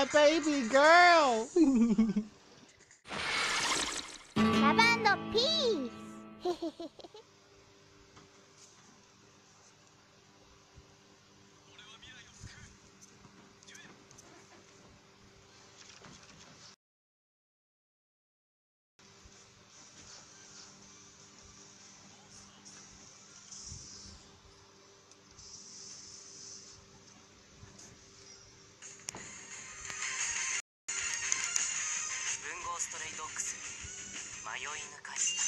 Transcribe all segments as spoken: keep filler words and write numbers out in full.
baby girl. Love and peace. ストレイドッグス迷い抜かした。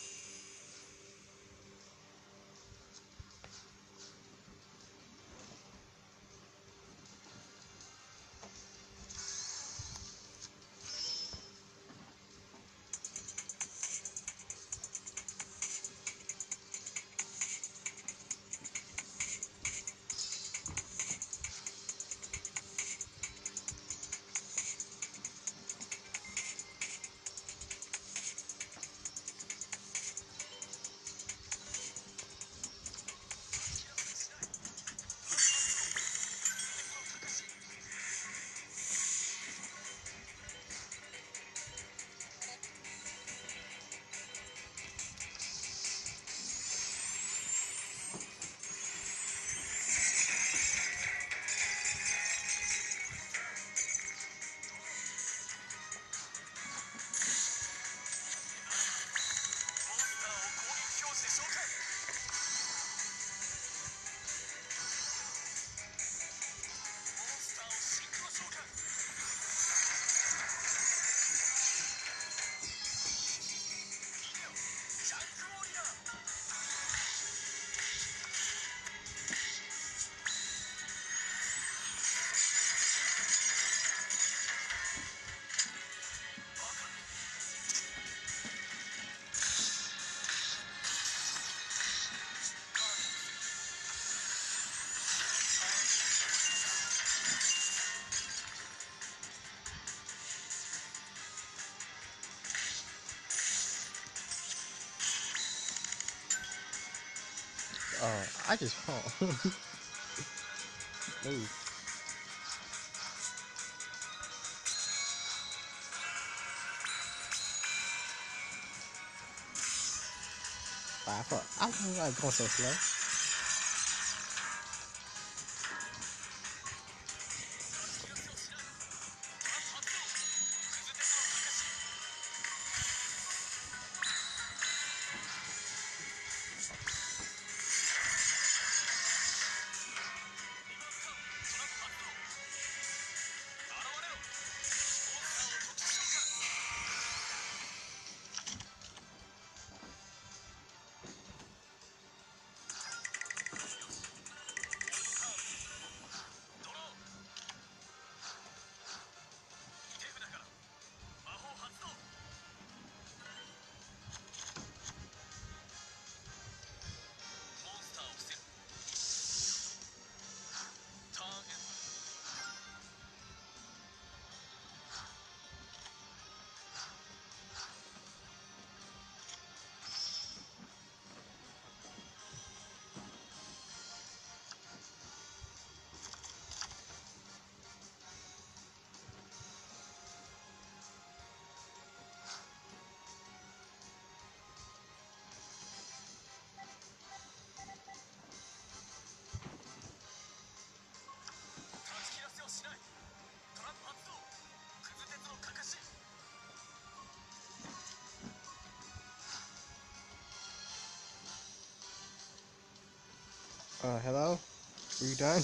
Oh, I just fall. Move. Five fuck. I was like going so slow. Uh, hello? Are you done?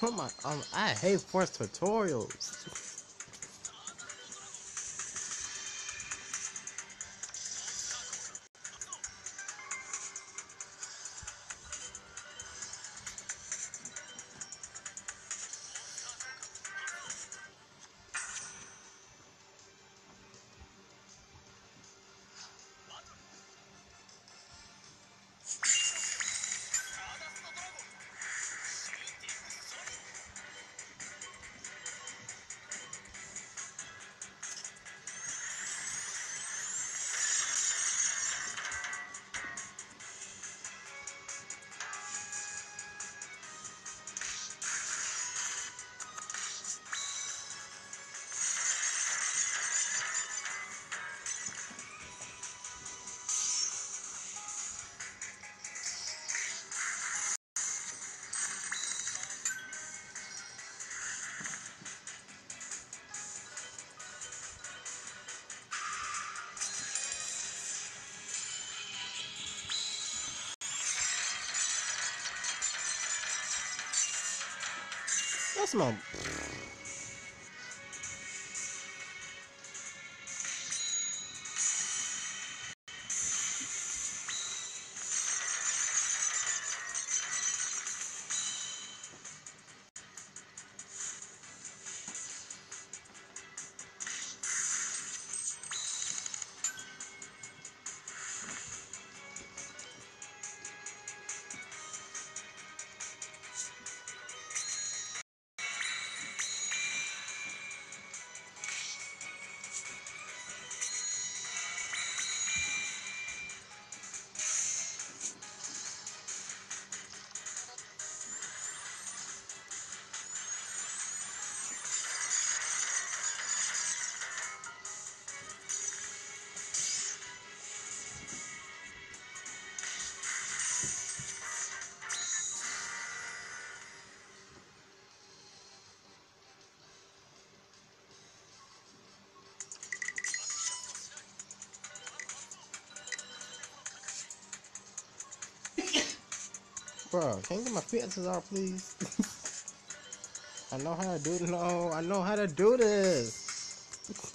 Oh my, um, I hate forced tutorials. That's my. Bro, can you get my fixes out, please? I know how to do it. No, I know how to do this.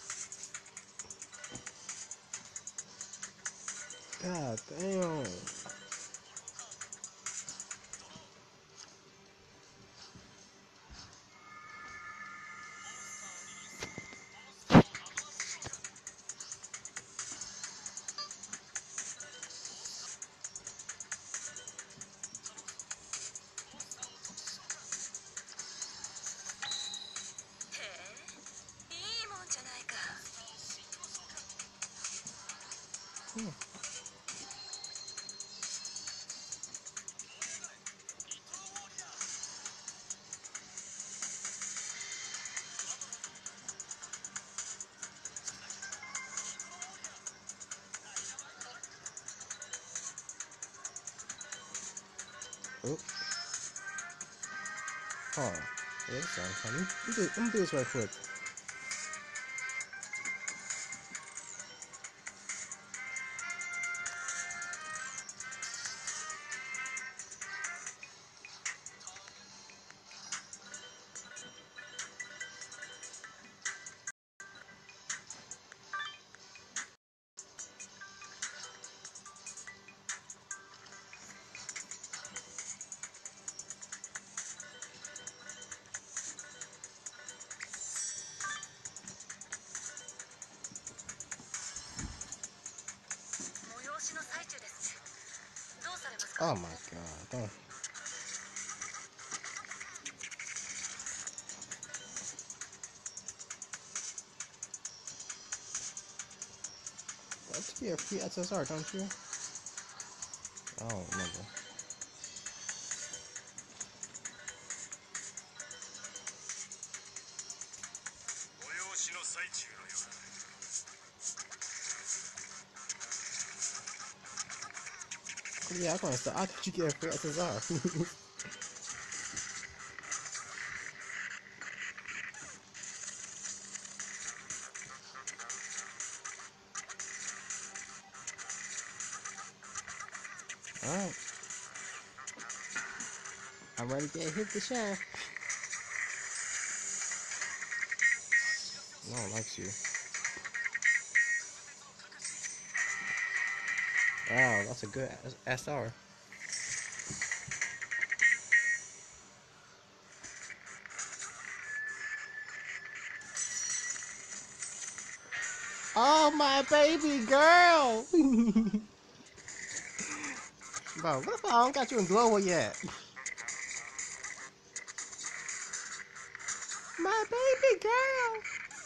God damn. Hmm. Oop. Hold on. Yeah, this sounds funny. Let me do, let me do this right quick. Oh my god. Don't. That's be a free S S R, don't you? I don't remember. Yeah, I gonna start. I thought you get a free S S R. Alright. I'm ready to get hit the shaft. No one likes you. Wow, that's a good S R. Oh, my baby girl! Bro, what if I don't got you in global yet? My baby girl!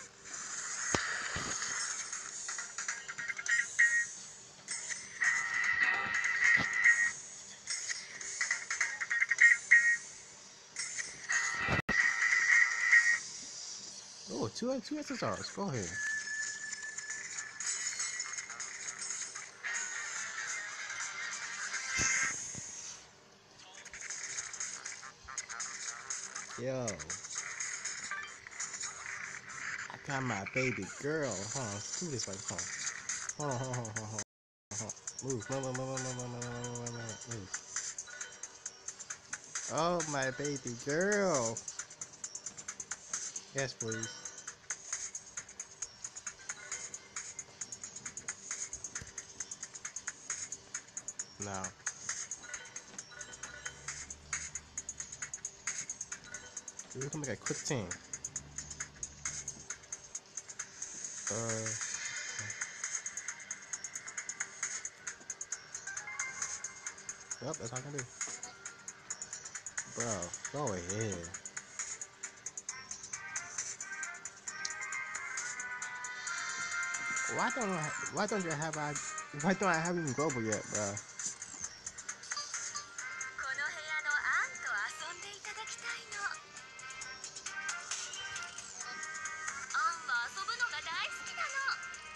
Oh, two, two S S Rs. Go ahead. Yo. I got my baby girl. Hold on, let's do this right. Hold on. Hold on, hold on, hold on, hold on. Hold on. Move, move, move, move, move, move, move, move, move, move, move. Oh, my baby girl. Yes, please. No. We can make a quick team. Uh. Yep, that's all I can do. Bro, go ahead. Why don't I, why don't you have I why don't I have even global yet, bro? この部屋のアンと遊んでいただきたいの。アンは遊ぶのが大好きなの。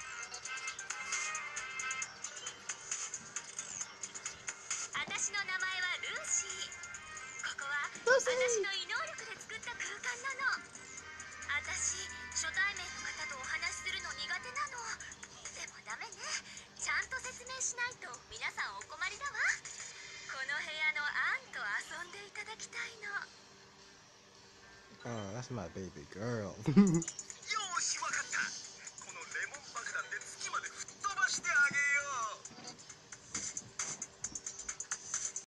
私の名前はルーシー。ここは私の異能力で作った空間なの。私、初対面の方とお話しするの苦手なの。でもダメね。ちゃんと説明しないと皆さんお困りだわ。この部屋のアンと遊んでいただきたいの。 Oh, that's my baby girl.